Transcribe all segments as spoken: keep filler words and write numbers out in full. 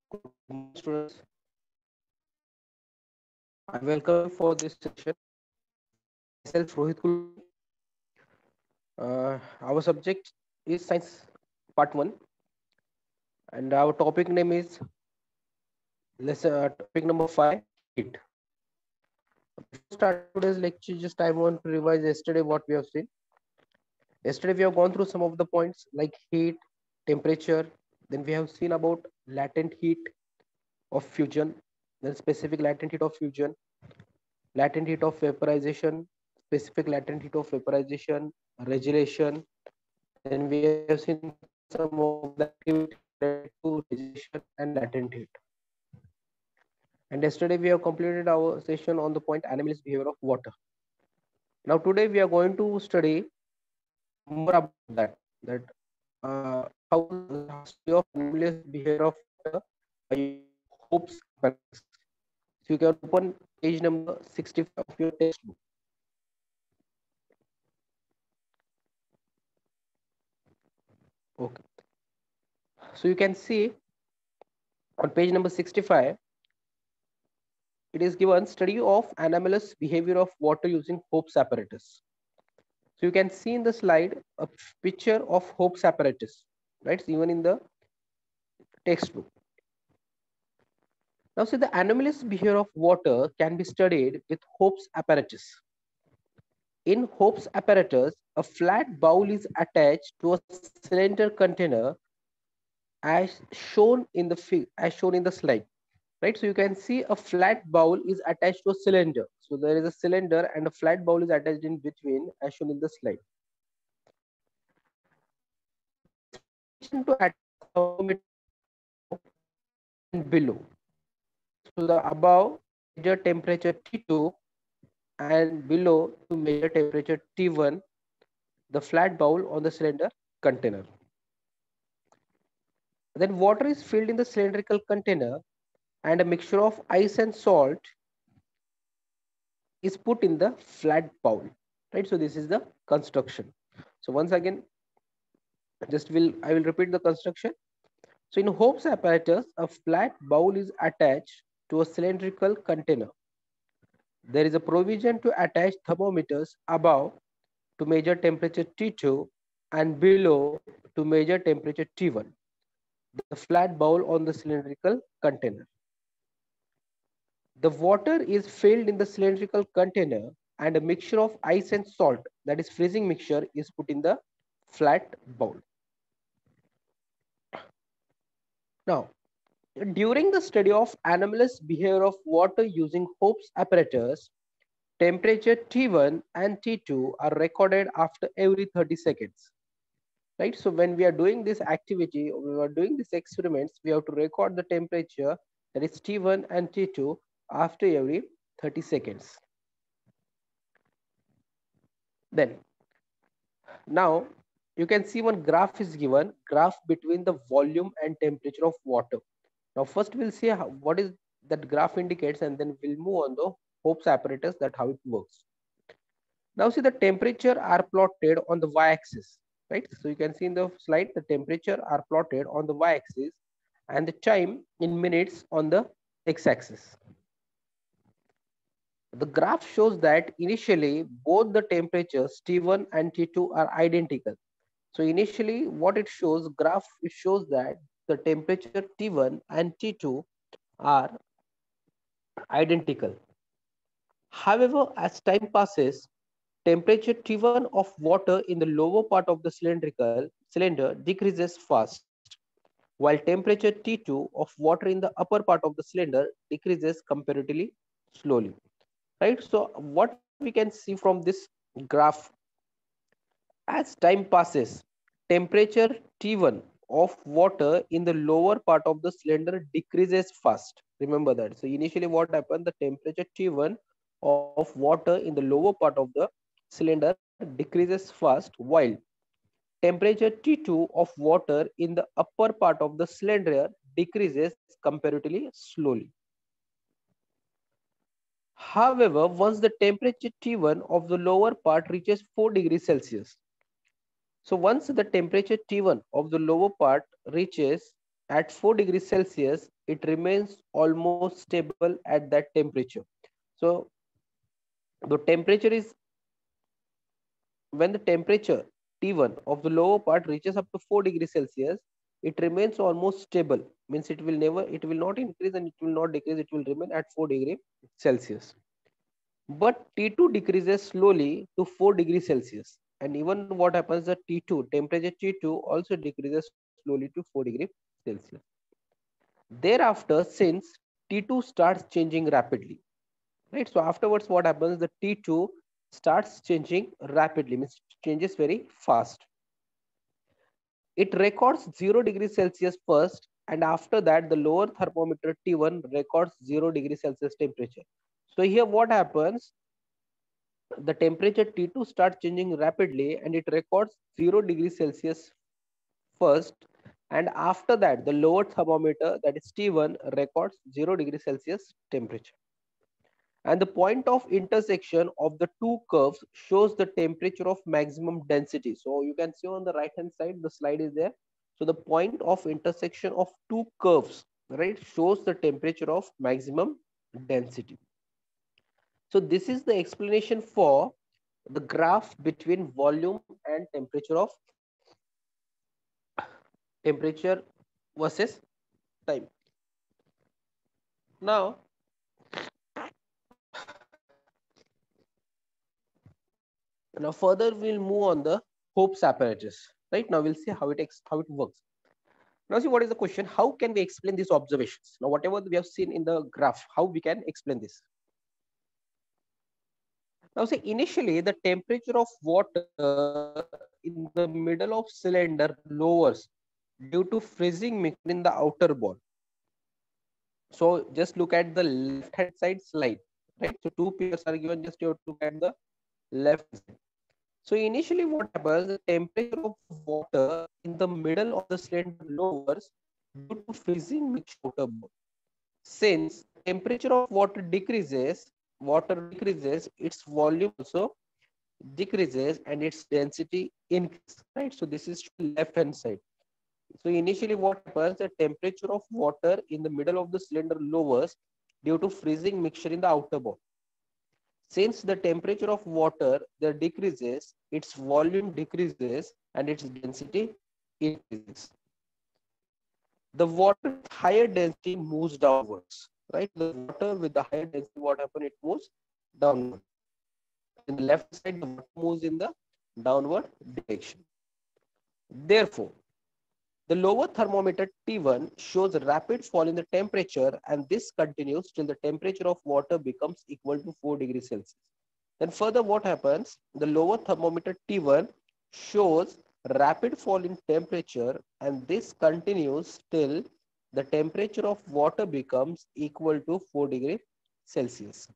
Good morning, students. I welcome you for this session. Myself, Rohit Kulkarni. Uh, our subject is Science Part one, and our topic name is lesson uh, topic number five, heat. Before starting today's lecture, just I want to revise yesterday what we have seen. Yesterday we have gone through some of the points like heat, temperature. Then we have seen about latent heat of fusion, then specific latent heat of fusion, latent heat of vaporization, specific latent heat of vaporization, regulation. Then we have seen some of the activity related to regulation and latent heat. And yesterday we have completed our session on the point anomalous behavior of water. Now today we are going to study more about that. That uh, how the study of anomalous behavior of water by using Hope's apparatus. So you can open page number sixty-five of your textbook. Okay. So you can see on page number sixty-five, it is given study of anomalous behavior of water using Hope's apparatus. So you can see in the slide a picture of Hope's apparatus, right? So even in the textbook. Now see the anomalous behavior of water can be studied with Hope's apparatus. In Hope's apparatus, a flat bowl is attached to a cylinder container as shown in the as shown in the slide. Right, so you can see a flat bowl is attached to a cylinder. So there is a cylinder and a flat bowl is attached in between as shown in the slide. There is provision to attach thermometer above and below. So the above measure temperature T two and below to measure temperature T one, the flat bowl on the cylinder container. Then water is filled in the cylindrical container and a mixture of ice and salt is put in the flat bowl, right? So this is the construction. So once again, just will I will repeat the construction. So in Hope's apparatus, a flat bowl is attached to a cylindrical container. There is a provision to attach thermometers above to measure temperature T two and below to measure temperature T one. The flat bowl on the cylindrical container. The water is filled in the cylindrical container and a mixture of ice and salt, that is freezing mixture, is put in the flat bowl. Now, during the study of anomalous behavior of water using Hope's apparatus, temperature T one and T two are recorded after every thirty seconds. Right? So when we are doing this activity, we are doing these experiments, we have to record the temperature, that is T one and T two, after every thirty seconds. Then, now you can see one graph is given, graph between the volume and temperature of water. Now first we'll see how, what is that graph indicates, and then we'll move on the Hope's apparatus, that how it works. Now see the temperature are plotted on the y-axis, right? So you can see in the slide the temperature are plotted on the y-axis and the time in minutes on the x-axis. The graph shows that initially both the temperatures T one and T two are identical. So initially what it shows, graph it shows that the temperature T one and T two are identical. However, as time passes, temperature T one of water in the lower part of the cylindrical cylinder decreases fast, while temperature T two of water in the upper part of the cylinder decreases comparatively slowly. Right? So what we can see from this graph, as time passes, temperature T one of water in the lower part of the cylinder decreases fast. Remember that. So initially what happened, the temperature T one of water in the lower part of the cylinder decreases fast, while temperature T two of water in the upper part of the cylinder decreases comparatively slowly. However, once the temperature T one of the lower part reaches four degrees Celsius, so once the temperature T one of the lower part reaches at four degrees Celsius, it remains almost stable at that temperature. So the temperature is, when the temperature T one of the lower part reaches up to four degrees Celsius, it remains almost stable. Means it will never, it will not increase and it will not decrease. It will remain at four degrees Celsius. But T two decreases slowly to four degrees Celsius. And even what happens, the T two, temperature T two also decreases slowly to four degrees Celsius. Thereafter, since T two starts changing rapidly, right? So afterwards, what happens? The T two starts changing rapidly, means changes very fast. It records zero degrees Celsius first, and after that, the lower thermometer T one records zero degrees Celsius temperature. So here, what happens? The temperature T two starts changing rapidly, and it records zero degrees Celsius first, and after that, the lower thermometer, that is T one, records zero degrees Celsius temperature. And the point of intersection of the two curves shows the temperature of maximum density. So you can see on the right hand side, the slide is there. So the point of intersection of two curves, right, shows the temperature of maximum density. So this is the explanation for the graph between volume and temperature of temperature versus time. Now, now further we'll move on the Hope's apparatus. Right now we'll see how it how it works. Now see, what is the question? How can we explain these observations? Now whatever we have seen in the graph, how we can explain this? Now see, initially the temperature of water in the middle of cylinder lowers due to freezing mixture in the outer ball. So just look at the left hand side slide, right? So two pictures are given, just you have to look at the left hand side. So initially what happens, the temperature of water in the middle of the cylinder lowers due to freezing mixture outer ball. Since temperature of water decreases, water decreases, its volume also decreases and its density increases, right? So this is left hand side. So initially what happens, the temperature of water in the middle of the cylinder lowers due to freezing mixture in the outer ball. Since the temperature of water there decreases, its volume decreases and its density increases. The water with higher density moves downwards, right? The water with the higher density, what happens? It moves downward. In the left side, the water moves in the downward direction. Therefore, the lower thermometer T one shows a rapid fall in the temperature, and this continues till the temperature of water becomes equal to four degrees Celsius. Then further what happens? The lower thermometer T one shows rapid fall in temperature, and this continues till the temperature of water becomes equal to four degrees Celsius.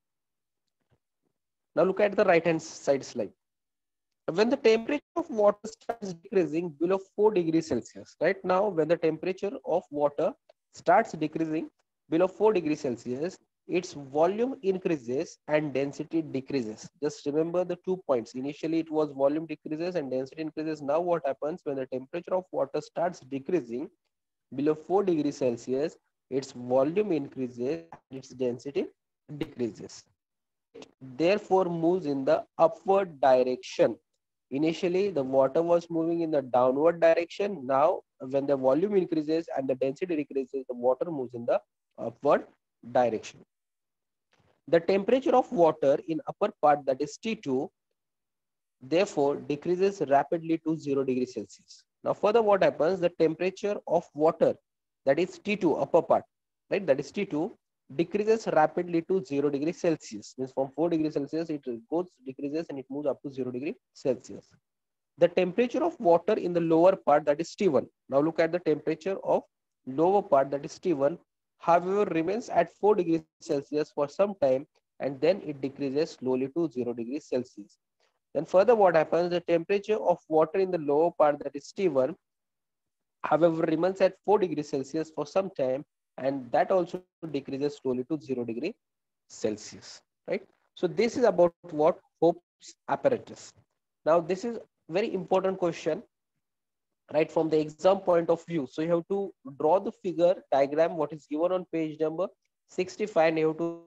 Now look at the right hand side slide. When the temperature of water starts decreasing below four degrees Celsius, right now when the temperature of water starts decreasing below four degrees Celsius, its volume increases and density decreases. Just remember the two points. Initially it was volume decreases and density increases. Now what happens, when the temperature of water starts decreasing below four degrees Celsius, its volume increases and its density decreases. It therefore moves in the upward direction. Initially, the water was moving in the downward direction. Now, when the volume increases and the density decreases, the water moves in the upward direction. The temperature of water in upper part, that is T two, therefore decreases rapidly to zero degrees Celsius. Now, further what happens, the temperature of water, that is T two, upper part, right, that is T two, decreases rapidly to zero degrees Celsius. Means from four degrees Celsius, it goes, decreases and it moves up to zero degrees Celsius. The temperature of water in the lower part, that is T one. Now look at the temperature of lower part, that is T one, however remains at four degrees Celsius for some time, and then it decreases slowly to zero degrees Celsius. Then further what happens, the temperature of water in the lower part, that is T one, however remains at four degrees Celsius for some time, and that also decreases slowly to zero degree Celsius, right? So this is about what Hope's apparatus. Now this is very important question. right, from the exam point of view. So you have to draw the figure diagram what is given on page number sixty-five, and you have to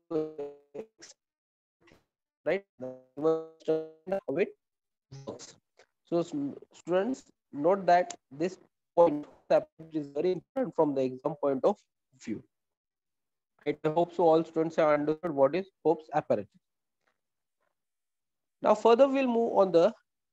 right how it works. So students, note that this point is very important from the exam point of view. Right, I hope so all students have understood what is Hope's apparatus. Now further we'll move on the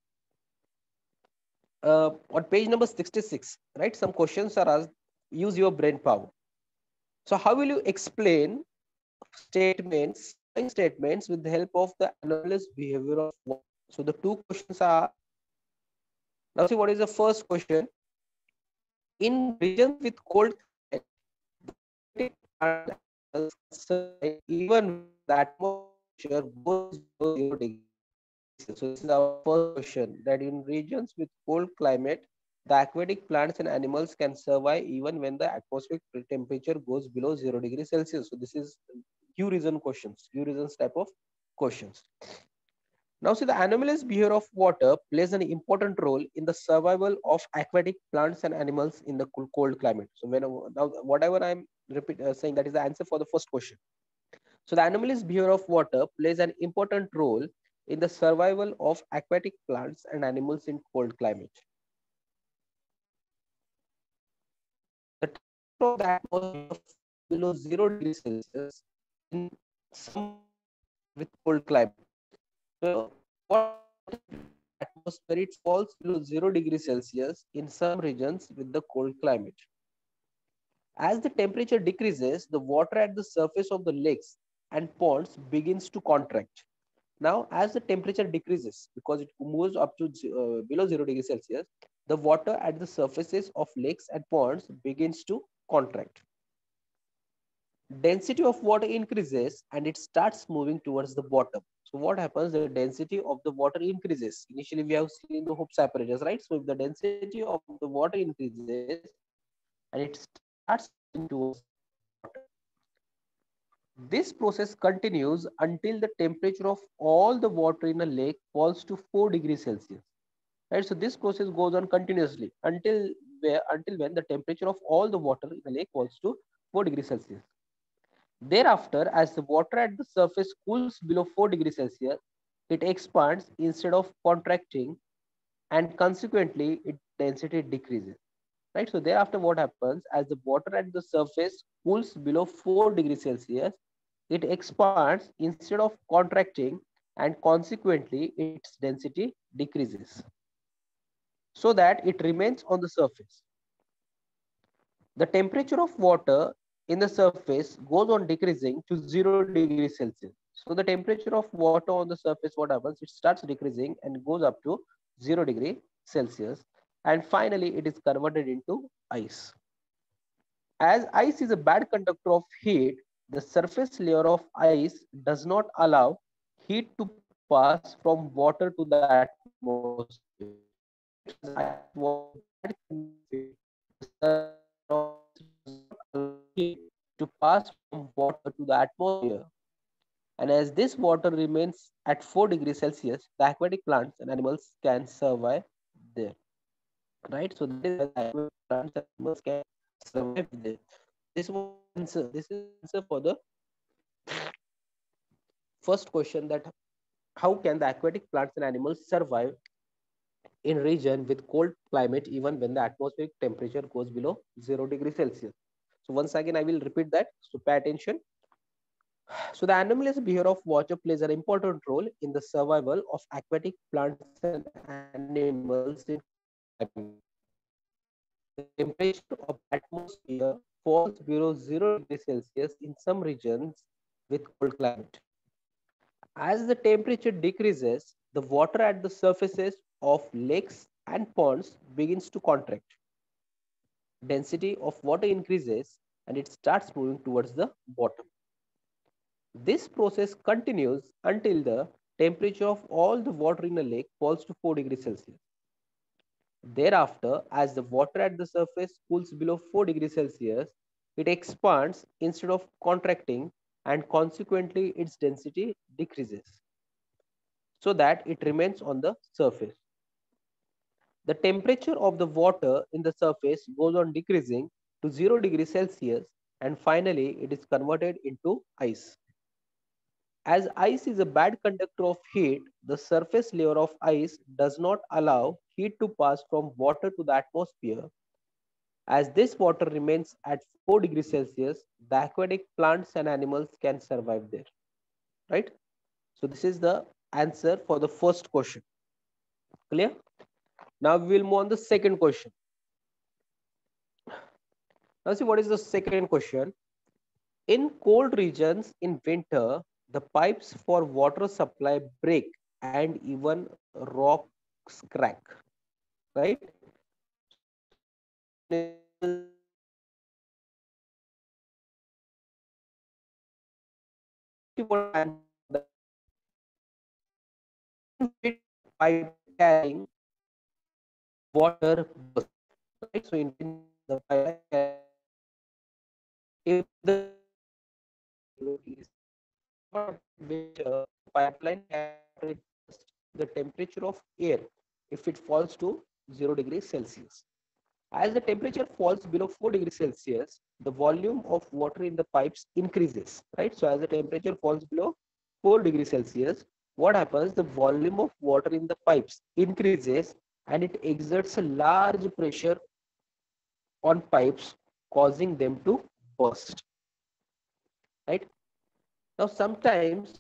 uh, on page number sixty-six, right? Some questions are asked, use your brain power. So how will you explain statements, following statements with the help of the anomalous behavior of water? So the two questions are, now see what is the first question. In regions with cold climate, even the atmosphere goes below zero degrees. So this is our first question, that in regions with cold climate, the aquatic plants and animals can survive even when the atmospheric temperature goes below zero degrees Celsius. So this is Q reason questions, Q reasons type of questions. Now see, the anomalous behavior of water plays an important role in the survival of aquatic plants and animals in the cold climate. So when now whatever I'm repeat uh, saying, that is the answer for the first question. So the anomalous behavior of water plays an important role in the survival of aquatic plants and animals in cold climate. The temperature of the atmosphere falls below zero degrees Celsius in some with cold climate. So what atmosphere, it falls below zero degrees Celsius in some regions with the cold climate. As the temperature decreases, the water at the surface of the lakes and ponds begins to contract. Now, as the temperature decreases, because it moves up to uh, below zero degrees Celsius, the water at the surfaces of lakes and ponds begins to contract. Density of water increases and it starts moving towards the bottom. So what happens? The density of the water increases. Initially, we have seen the Hope's apparatus, right? So if the density of the water increases and it starts moving towards the bottom, this process continues until the temperature of all the water in a lake falls to four degrees Celsius. Right? So this process goes on continuously until where until when the temperature of all the water in the lake falls to four degrees Celsius. Thereafter, as the water at the surface cools below four degrees Celsius, it expands instead of contracting, and consequently its density decreases. Right? So thereafter what happens, as the water at the surface cools below four degrees Celsius, it expands instead of contracting, and consequently its density decreases so that it remains on the surface. The temperature of water in the surface goes on decreasing to zero degrees Celsius. So the temperature of water on the surface, what happens? It starts decreasing and goes up to zero degree Celsius, and finally it is converted into ice. As ice is a bad conductor of heat, the surface layer of ice does not allow heat to pass from water to the atmosphere. Right? So as ice was a bad conductor of heat, the surface layer of ice does not allow heat to pass from water to the atmosphere. And as this water remains at four degrees Celsius, the aquatic plants and animals can survive there. Right? So that is why the aquatic plants and animals can survive there. This was answer. This is answer for the first question, that how can the aquatic plants and animals survive in region with cold climate even when the atmospheric temperature goes below zero degrees Celsius. So once again, I will repeat that. So pay attention. So the anomalous behavior of water plays an important role in the survival of aquatic plants and animals in cold climate. The temperature of the atmosphere falls below zero degrees Celsius in some regions with cold climate. As the temperature decreases, the water at the surfaces of lakes and ponds begins to contract. Density of water increases and it starts moving towards the bottom. This process continues until the temperature of all the water in a lake falls to four degrees Celsius. Thereafter, as the water at the surface cools below four degrees Celsius, it expands instead of contracting, and consequently its density decreases so that it remains on the surface. the temperature of the water in the surface goes on decreasing to zero degrees Celsius, and finally it is converted into ice. As ice is a bad conductor of heat, the surface layer of ice does not allow heat to pass from water to the atmosphere. As this water remains at four degrees Celsius, the aquatic plants and animals can survive there. Right? So this is the answer for the first question. Clear? Now we will move on the second question. Now see what is the second question. In cold regions in winter, the pipes for water supply break and even rocks crack. Right? Pipe carrying water burst. Right? So in the pipe, if the winter pipeline carries the temperature of air if it falls to zero degrees Celsius. As the temperature falls below four degrees Celsius, the volume of water in the pipes increases, right? So as the temperature falls below four degrees Celsius, what happens? The volume of water in the pipes increases and it exerts a large pressure on pipes, causing them to burst, right? Now, sometimes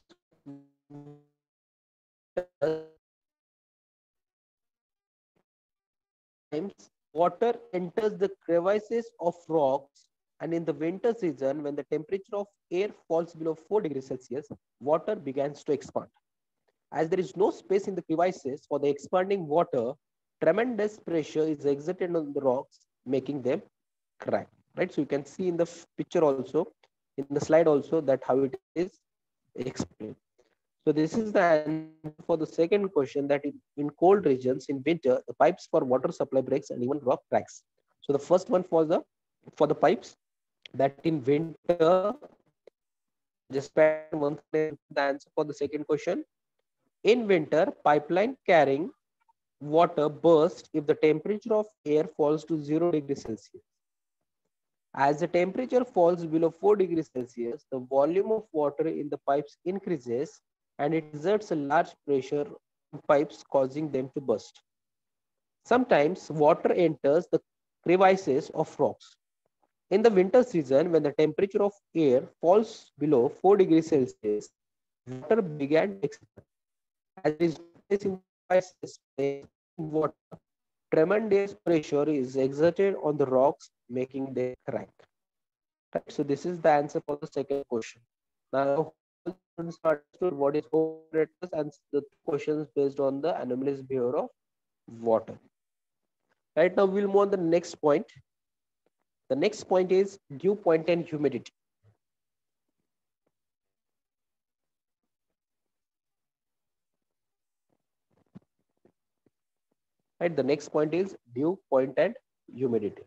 water enters the crevices of rocks, and in the winter season, when the temperature of air falls below four degrees Celsius, water begins to expand. As there is no space in the crevices for the expanding water, tremendous pressure is exerted on the rocks, making them crack. Right. So you can see in the picture also, in the slide also, that how it is explained. So this is the answer for the second question, that in, in cold regions in winter, the pipes for water supply breaks and even rock cracks. So the first one for the for the pipes, that in winter, just one the answer for the second question. In winter, pipeline carrying water burst if the temperature of air falls to zero degrees Celsius. As the temperature falls below four degrees Celsius, the volume of water in the pipes increases and it exerts a large pressure on pipes, causing them to burst. Sometimes water enters the crevices of rocks. In the winter season, when the temperature of air falls below four degrees Celsius, water began to expand. As there is no space in the crevices for water, tremendous pressure is exerted on the rocks, making them crack. Right? So this is the answer for the second question. Now, students understood what is Hooke apparatus and the questions based on the anomalous behavior of water. Right now, we'll move on to the next point. The next point is dew point and humidity. Right, the next point is dew point and humidity.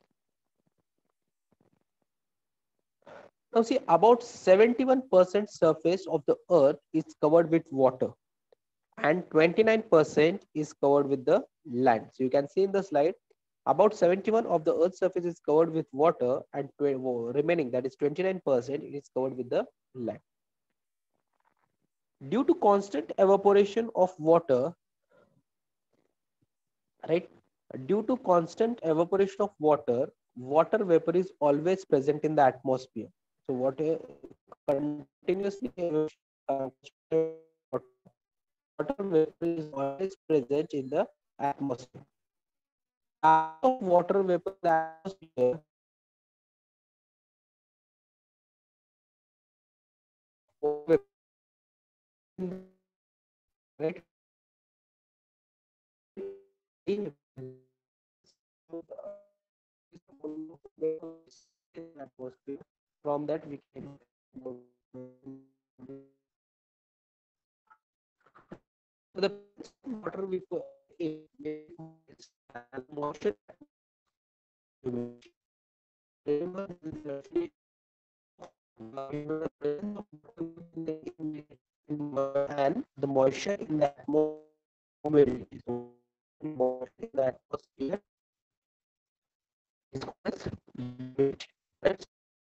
Now see, about seventy-one percent surface of the earth is covered with water and twenty-nine percent is covered with the land. So you can see in the slide, about seventy-one of the earth's surface is covered with water and remaining, that is twenty-nine percent, is covered with the land. Due to constant evaporation of water, right? Due to constant evaporation of water, water vapor is always present in the atmosphere. So water continuously uh, water vapor is always present in the atmosphere. Of water vapor in the atmosphere right? From that we can the water we put moisture and the moisture in the atmosphere. water in the atmosphere is called as limit. Right?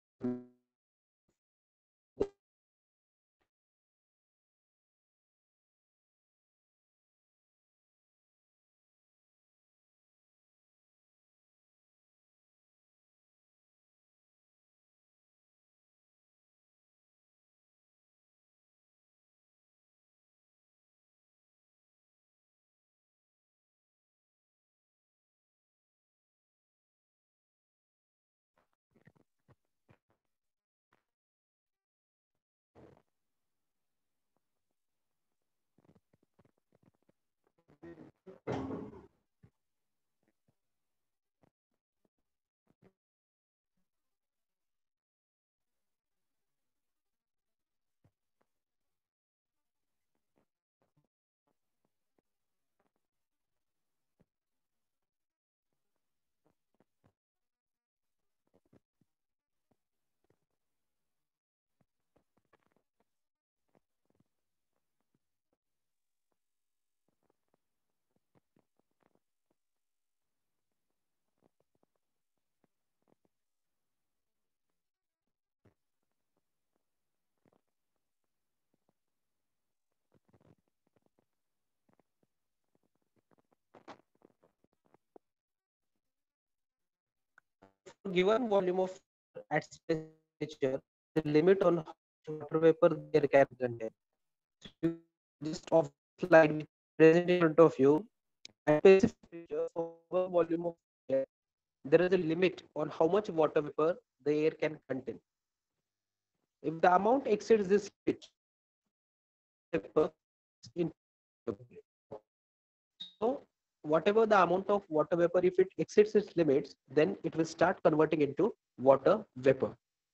For given volume of water at specific temperature, there is a limit on how much water vapor the air can contain. So you just observe the slide which is present in front of you. At specific temperature, for given volume of air, there is a limit on how much water vapor the air can contain. If the amount exceeds this limit, vapor in so whatever the amount of water vapor, if it exceeds its limits, then it will start converting into water vapor.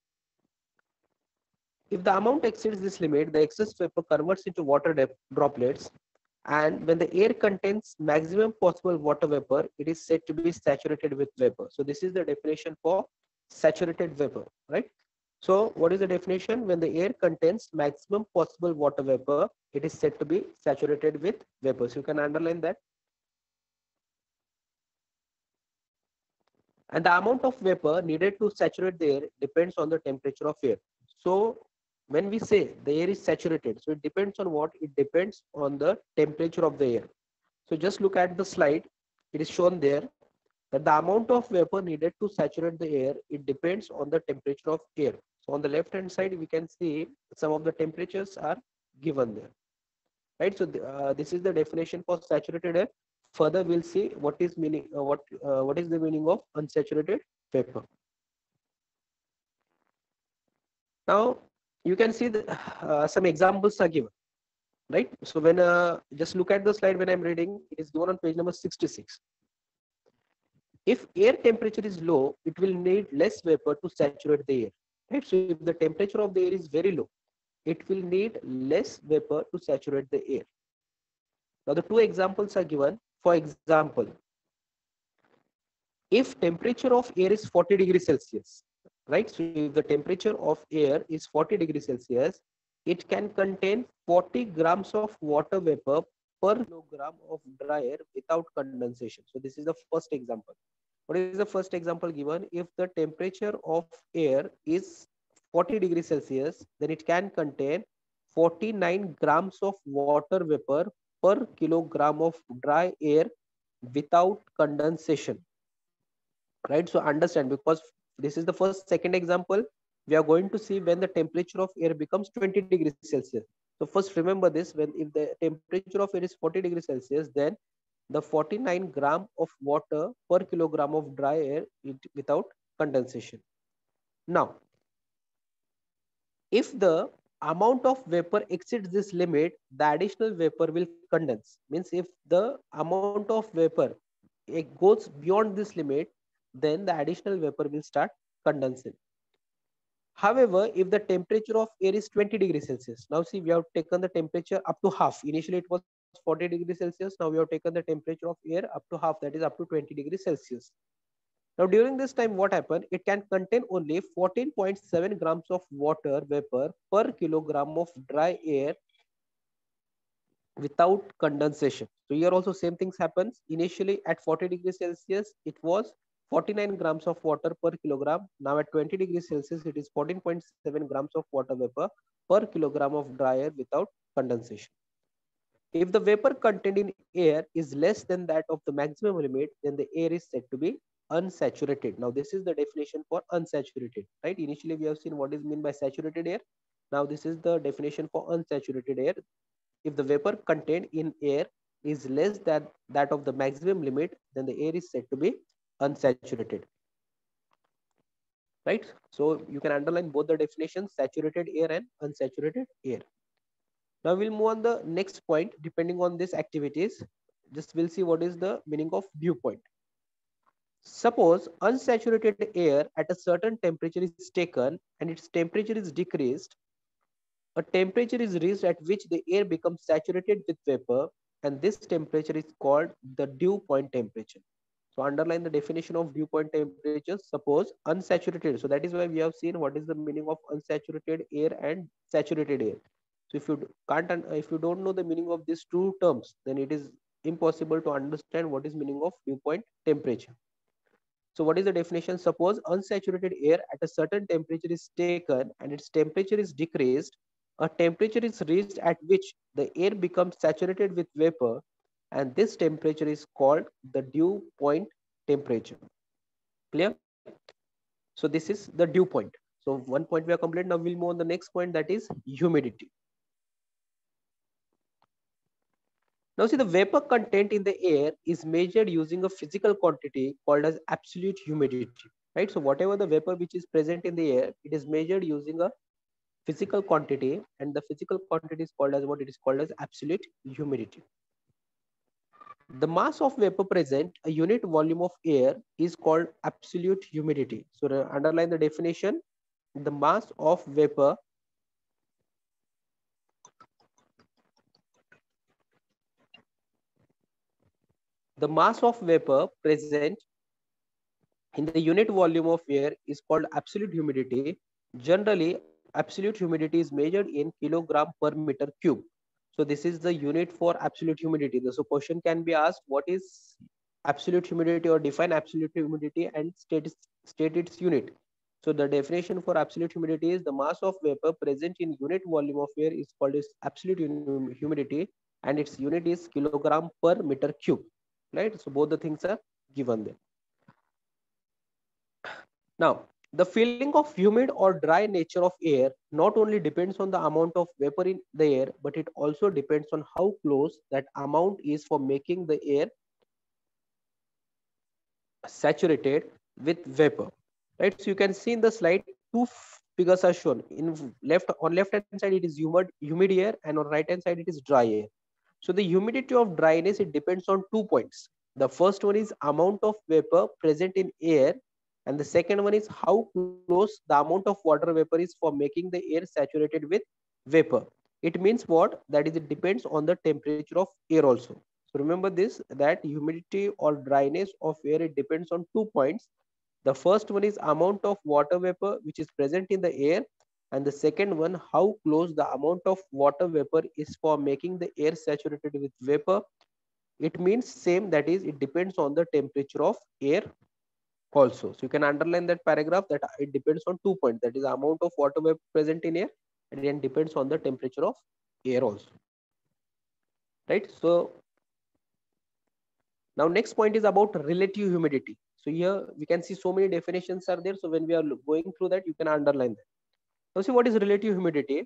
If the amount exceeds this limit, the excess vapor converts into water droplets, and when the air contains maximum possible water vapor, it is said to be saturated with vapor. So this is the definition for saturated vapor, right? So what is the definition? When the air contains maximum possible water vapor, it is said to be saturated with vapor. So you can underline that. And the amount of vapor needed to saturate the air depends on the temperature of air. So when we say the air is saturated, so it depends on what? It depends on the temperature of the air. So just look at the slide. It is shown there that the amount of vapor needed to saturate the air, it depends on the temperature of air. So on the left hand side, we can see some of the temperatures are given there, right? So the, uh, this is the definition for saturated air. Further, we'll see what is meaning, uh, what uh, what is the meaning of unsaturated vapor. Now you can see the, uh, some examples are given, right? So when uh, just look at the slide when I'm reading, it is given on page number sixty-six. If air temperature is low, it will need less vapor to saturate the air, right? So if the temperature of the air is very low, it will need less vapor to saturate the air. Now the two examples are given. For example, if temperature of air is forty degrees Celsius, right? So if the temperature of air is forty degrees Celsius, it can contain forty grams of water vapor per kilogram of dry air without condensation. So this is the first example. What is the first example given? If the temperature of air is forty degrees Celsius, then it can contain forty-nine grams of water vapor per kilogram of dry air without condensation, right? So understand, because this is the first second example, we are going to see when the temperature of air becomes twenty degrees Celsius. So first remember this, when if the temperature of air is forty degrees Celsius, then the forty-nine gram of water per kilogram of dry air without condensation. Now, if the amount of vapor exceeds this limit, the additional vapor will condense. Means if the amount of vapor it goes beyond this limit, then the additional vapor will start condensing. However, if the temperature of air is twenty degrees Celsius, now see, we have taken the temperature up to half. Initially it was forty degrees Celsius. Now we have taken the temperature of air up to half, that is up to twenty degrees Celsius. Now during this time, what happened? It can contain only fourteen point seven grams of water vapor per kilogram of dry air without condensation. So here also same things happens. Initially at forty degrees Celsius, it was forty-nine grams of water per kilogram. Now at twenty degrees Celsius, it is fourteen point seven grams of water vapor per kilogram of dry air without condensation. If the vapor contained in air is less than that of the maximum limit, then the air is said to be unsaturated. Now this is the definition for unsaturated, right? Initially we have seen what is meant by saturated air. Now this is the definition for unsaturated air. If the vapor contained in air is less than that of the maximum limit, then the air is said to be unsaturated. Right? So you can underline both the definitions, saturated air and unsaturated air. Now we'll move on the next point. Depending on these activities, just we'll see what is the meaning of dew point. Suppose unsaturated air at a certain temperature is taken and its temperature is decreased. A temperature is reached at which the air becomes saturated with vapor, and this temperature is called the dew point temperature. So underline the definition of dew point temperature. Suppose unsaturated. So that is why we have seen what is the meaning of unsaturated air and saturated air. So if you can't, if you don't know the meaning of these two terms, then it is impossible to understand what is meaning of dew point temperature. So what is the definition? Suppose unsaturated air at a certain temperature is taken and its temperature is decreased. A temperature is reached at which the air becomes saturated with vapor, and this temperature is called the dew point temperature. Clear? So this is the dew point. So one point we are complete. Now we'll move on the next point, that is humidity. Now see, the vapor content in the air is measured using a physical quantity called as absolute humidity, right? So whatever the vapor which is present in the air, it is measured using a physical quantity, and the physical quantity is called as what? It is called as absolute humidity. The mass of vapor present, a unit volume of air, is called absolute humidity. So underline the definition. The mass of vapor the mass of vapor present in the unit volume of air is called absolute humidity. Generally, absolute humidity is measured in kilogram per meter cube. So this is the unit for absolute humidity. So question can be asked, what is absolute humidity, or define absolute humidity and state, state its unit. So the definition for absolute humidity is the mass of vapor present in unit volume of air is called as absolute humidity, and its unit is kilogram per meter cube. Right? So both the things are given there. Now, the feeling of humid or dry nature of air not only depends on the amount of vapor in the air, but it also depends on how close that amount is for making the air saturated with vapor. Right? So you can see in the slide, two figures are shown. In left on left hand side it is humid humid air, and on right hand side it is dry air. So the humidity of dryness, it depends on two points. The first one is amount of vapor present in air, and the second one is how close the amount of water vapor is for making the air saturated with vapor. It means what? That is, it depends on the temperature of air also. So remember this, that humidity or dryness of air, it depends on two points. The first one is amount of water vapor which is present in the air, and the second one, how close the amount of water vapor is for making the air saturated with vapor. It means same, that is, it depends on the temperature of air also. So you can underline that paragraph, that it depends on two points, that is amount of water vapor present in air, and then depends on the temperature of air also. Right? So now next point is about relative humidity. So here we can see so many definitions are there. So when we are going through that, you can underline that. Now see, what is relative humidity?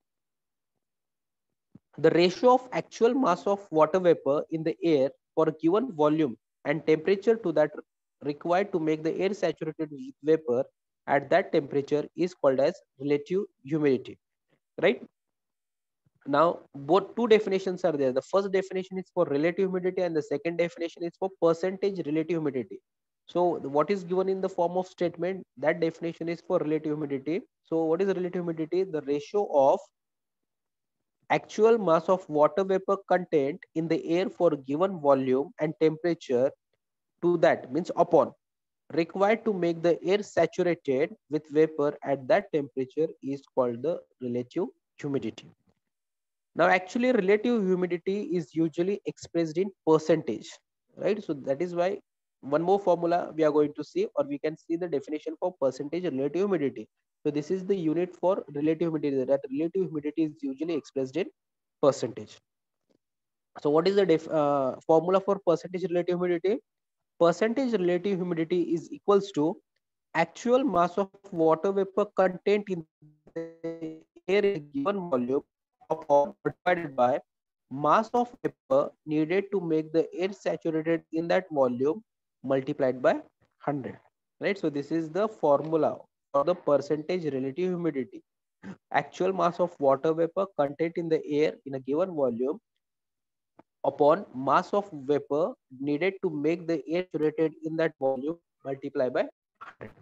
The ratio of actual mass of water vapor in the air for a given volume and temperature to that required to make the air saturated with vapor at that temperature is called as relative humidity. Right? Now both two definitions are there. The first definition is for relative humidity, and the second definition is for percentage relative humidity. So what is given in the form of statement, that definition is for relative humidity. So what is relative humidity? The ratio of actual mass of water vapor content in the air for given volume and temperature to that, means upon, required to make the air saturated with vapor at that temperature is called the relative humidity. Now, actually, relative humidity is usually expressed in percentage, right? So that is why one more formula we are going to see, or we can see the definition for percentage relative humidity. So this is the unit for relative humidity. That relative humidity is usually expressed in percentage. So what is the def, uh, formula for percentage relative humidity? Percentage relative humidity is equals to actual mass of water vapor content in the air in a given volume upon or divided by mass of vapor needed to make the air saturated in that volume multiplied by one hundred. Right? So this is the formula for the percentage relative humidity. Actual mass of water vapor content in the air in a given volume upon mass of vapor needed to make the air saturated in that volume multiply by one hundred.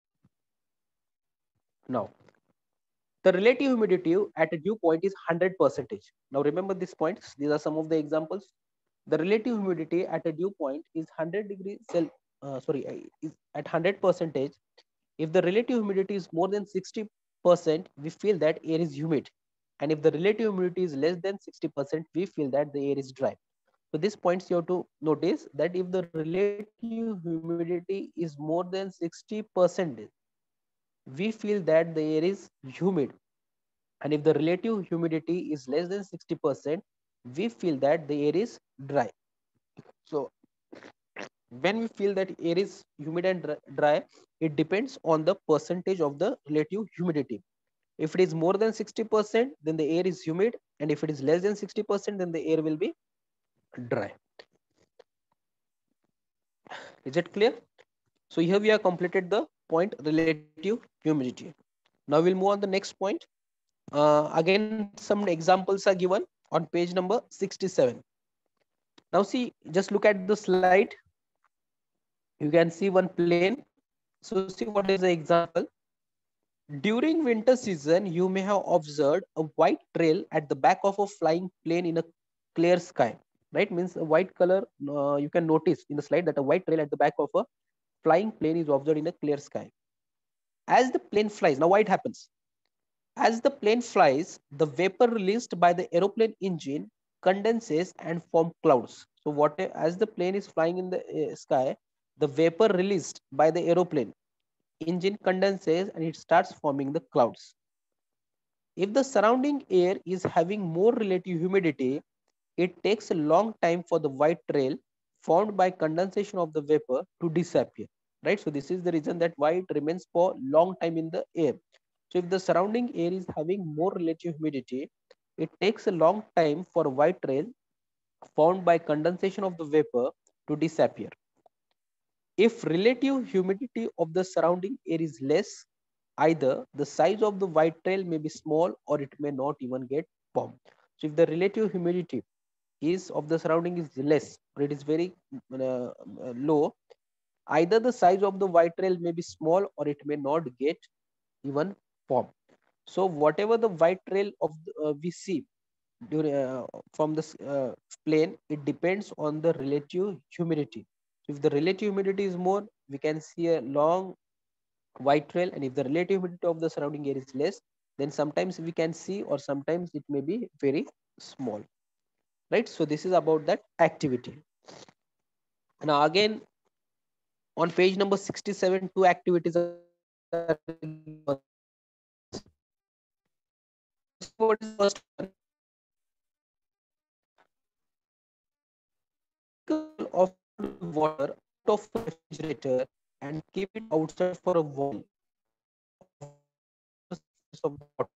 Now, the relative humidity at a dew point is one hundred percentage. Now remember these points. These are some of the examples. The relative humidity at a dew point is one hundred degrees cel uh, sorry uh, is at one hundred percentage. If the relative humidity is more than sixty percent, we feel that air is humid. And if the relative humidity is less than sixty percent, we feel that the air is dry. So these points you have to notice that if the relative humidity is more than sixty percent, we feel that the air is humid. And if the relative humidity is less than sixty percent, we feel that the air is dry. So when we feel that air is humid and dry, it depends on the percentage of the relative humidity. If it is more than sixty percent, then the air is humid. And if it is less than sixty percent, then the air will be dry. Is it clear? So here we have completed the point relative humidity. Now we'll move on the next point. Uh, again, some examples are given on page number sixty-seven. Now see, just look at the slide. You can see one plane. So see what is the example. During winter season, you may have observed a white trail at the back of a flying plane in a clear sky. Right? Means a white color, uh, you can notice in the slide that a white trail at the back of a flying plane is observed in a clear sky. As the plane flies, now what happens? As the plane flies, the vapor released by the aeroplane engine condenses and form clouds. So what as the plane is flying in the uh, sky, the vapor released by the aeroplane engine condenses and it starts forming the clouds. If the surrounding air is having more relative humidity, it takes a long time for the white trail formed by condensation of the vapor to disappear. Right? So this is the reason that why it remains for long time in the air. So if the surrounding air is having more relative humidity, it takes a long time for a white trail formed by condensation of the vapor to disappear. If relative humidity of the surrounding air is less, either the size of the white trail may be small or it may not even get formed. So if the relative humidity is of the surrounding is less or it is very uh, uh, low, either the size of the white trail may be small or it may not get even formed. So whatever the white trail of the, uh, we see during uh, from the uh, plane, it depends on the relative humidity. So if the relative humidity is more, we can see a long white trail, and if the relative humidity of the surrounding air is less, then sometimes we can see or sometimes it may be very small. Right? So this is about that activity. Now again, on page number sixty-seven, two activities are given. So see what is the first one. Cycle of water out of a refrigerator and keep it outside for a while the surface of the bottle.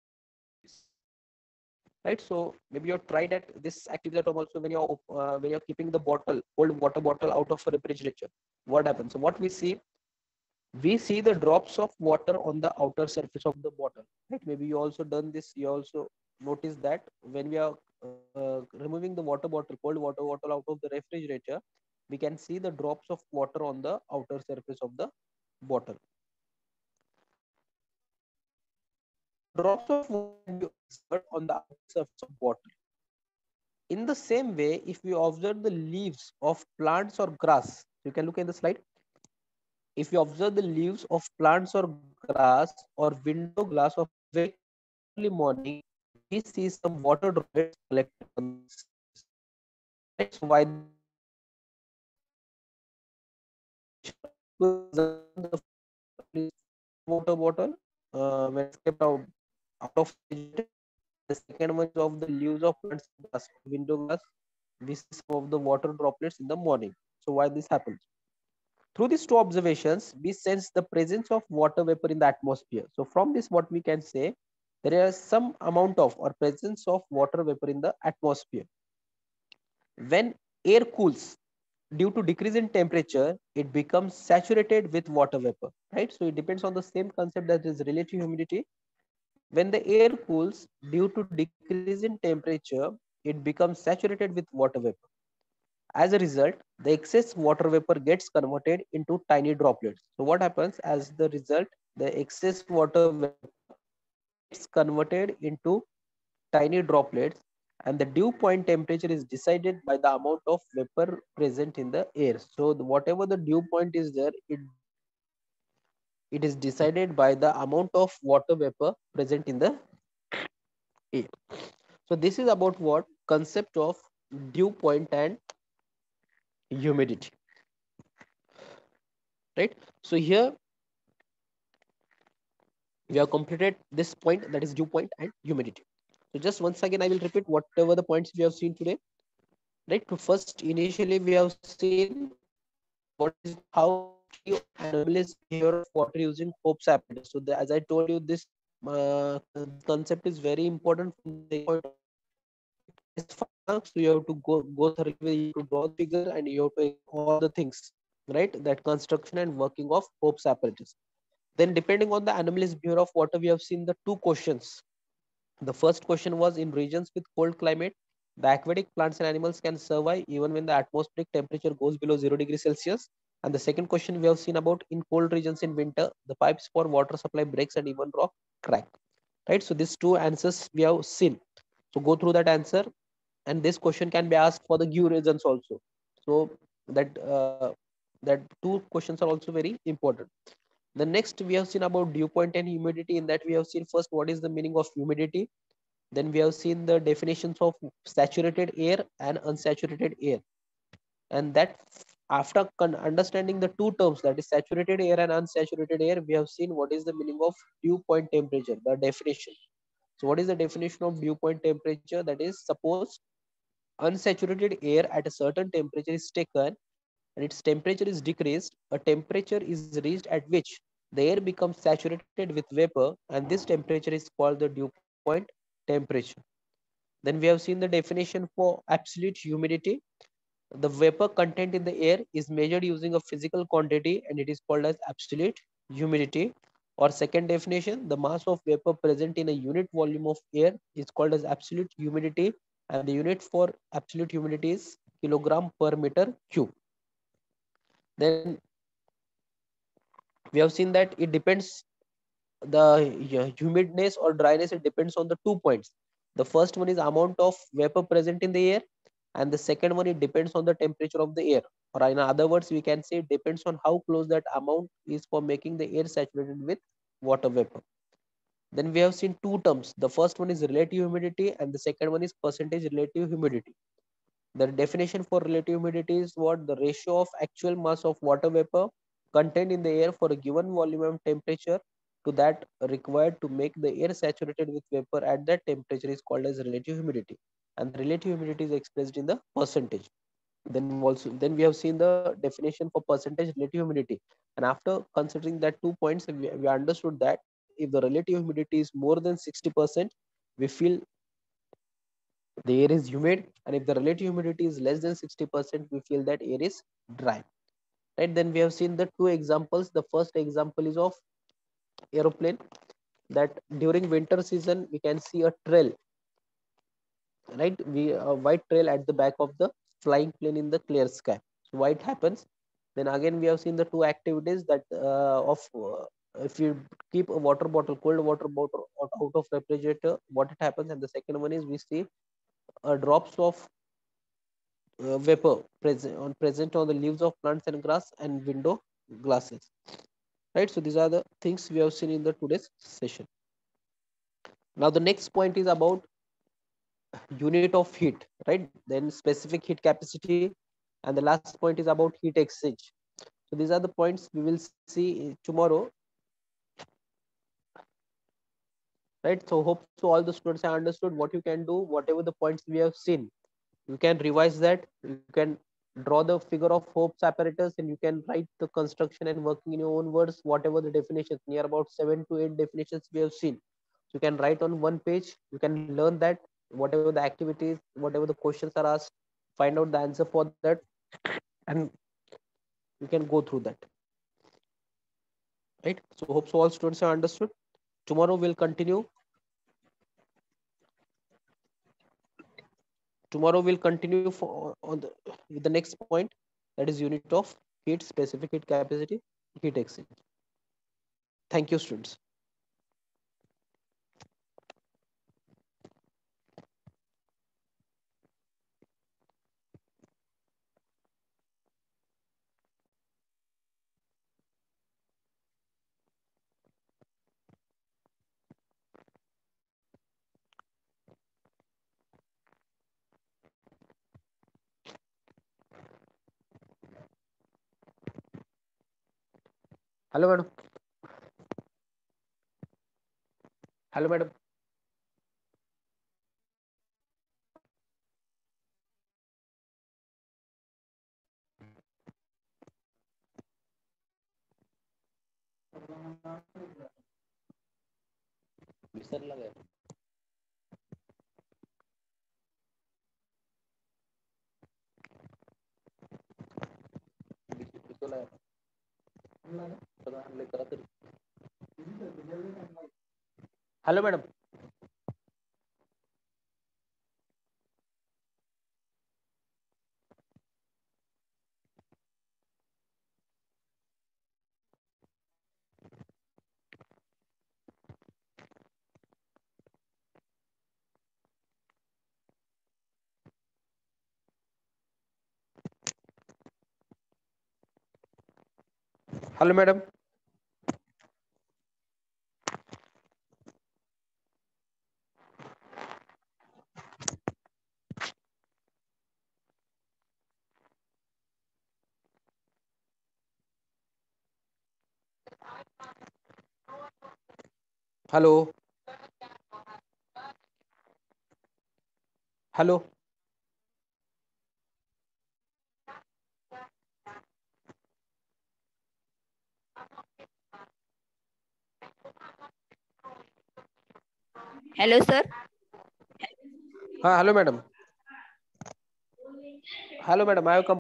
Right, so maybe you've tried at this activity at home also. When you're uh, when you're keeping the bottle, old water bottle out of a refrigerator, what happens? So what we see, we see the drops of water on the outer surface of the bottle. Right, maybe you also done this. You also notice that when we are uh, removing the water bottle, cold water bottle out of the refrigerator, we can see the drops of water on the outer surface of the bottle. Now drops of water can be observed on the outer surface of bottle. In the same way, if we observe the leaves of plants or grass, you can look in the slide. If you observe the leaves of plants or grass or window glass of a very early morning, we see some water droplets collected on the surface. Right? So why this happens? Two examples. The first example is fresh water bottle uh, when it's kept out, out of refrigerator, and the second one is of the leaves of plants and glass, window glass. We see some of the water droplets in the morning. So why this happens? Through these two observations, we sense the presence of water vapor in the atmosphere. So from this, what we can say, there is some amount of or presence of water vapor in the atmosphere. When air cools due to decrease in temperature, it becomes saturated with water vapor, right? So it depends on the same concept that is relative humidity. When the air cools due to decrease in temperature, it becomes saturated with water vapor. As a result, the excess water vapor gets converted into tiny droplets. So what happens as the result, the excess water vapor gets converted into tiny droplets, and the dew point temperature is decided by the amount of vapor present in the air. So the, whatever the dew point is there, it it is decided by the amount of water vapor present in the air. So this is about what concept of dew point and humidity, right? So here we have completed this point, that is dew point and humidity. So just once again, I will repeat whatever the points we have seen today, right? So first, initially we have seen what is how tree anomalous behavior of water using Hope's apparatus. So the, as I told you, this uh, concept is very important from the point of test five marks. So you have to go go thoroughly. You have to draw the figure and you have to all the things, right? That construction and working of Hope's apparatus. Then depending on the anomalous behavior of water, we have seen the two questions. The first question was, in regions with cold climate, the aquatic plants and animals can survive even when the atmospheric temperature goes below zero degrees Celsius. And the second question we have seen about, in cold regions in winter, the pipes for water supply breaks and even rock crack. Right. So these two answers we have seen. So go through that answer, and this question can be asked for the give regions also. So that uh, that two questions are also very important. The next we have seen about dew point and humidity. In that we have seen first what is the meaning of humidity. Then we have seen the definitions of saturated air and unsaturated air. And that after understanding the two terms, that is saturated air and unsaturated air, we have seen what is the meaning of dew point temperature, the definition. So what is the definition of dew point temperature? That is, suppose unsaturated air at a certain temperature is taken and its temperature is decreased, a temperature is reached at which the air becomes saturated with vapor, and this temperature is called the dew point temperature. Then we have seen the definition for absolute humidity. The vapor content in the air is measured using a physical quantity and it is called as absolute humidity. Or second definition, the mass of vapor present in a unit volume of air is called as absolute humidity, and the unit for absolute humidity is kilogram per meter cube. Then we have seen that it depends, the humidness or dryness, it depends on the two points. The first one is amount of vapor present in the air, and the second one, it depends on the temperature of the air, or in other words we can say it depends on how close that amount is for making the air saturated with water vapor. Then we have seen two terms. The first one is relative humidity and the second one is percentage relative humidity. The definition for relative humidity is what? The ratio of actual mass of water vapor contained in the air for a given volume and temperature to that required to make the air saturated with vapor at that temperature is called as relative humidity. And the relative humidity is expressed in the percentage. Then also, then we have seen the definition for percentage relative humidity. And after considering that two points, we, we understood that if the relative humidity is more than sixty percent, we feel the air is humid, and if the relative humidity is less than sixty percent, we feel that air is dry, right? Then we have seen the two examples. The first example is of aeroplane, that during winter season we can see a trail, right? We a white trail at the back of the flying plane in the clear sky. So why it happens? Then again we have seen the two activities that uh, of uh, if you keep a water bottle, cold water bottle out of refrigerator, what it happens? And the second one is we see uh, drops of uh, vapor present on present on the leaves of plants and grass and window glasses, right? So these are the things we have seen in the today's session. Now the next point is about unit of heat, right? Then specific heat capacity, and the last point is about heat exchange. So these are the points we will see tomorrow, right? So hope so all the students have understood what you can do, whatever the points we have seen. You can revise that. You can draw the figure of Hope's apparatus, and you can write the construction and working in your own words, whatever the definitions, near about seven to eight definitions we have seen. You can write on one page. You can learn that, whatever the activities, whatever the questions are asked, find out the answer for that, and you can go through that, right? So hope so all students have understood. Tomorrow we'll continue. Tomorrow we'll continue for on the with the next point, that is unit of heat, specific heat capacity, heat exchange. Thank you, students. Hello, madam. Hello, madam. विसरला गया. विसरला गया. Hello, madam. Hello, madam. Hello. Hello. Hello, sir. Ah, hello, madam. Hello, madam. I have come.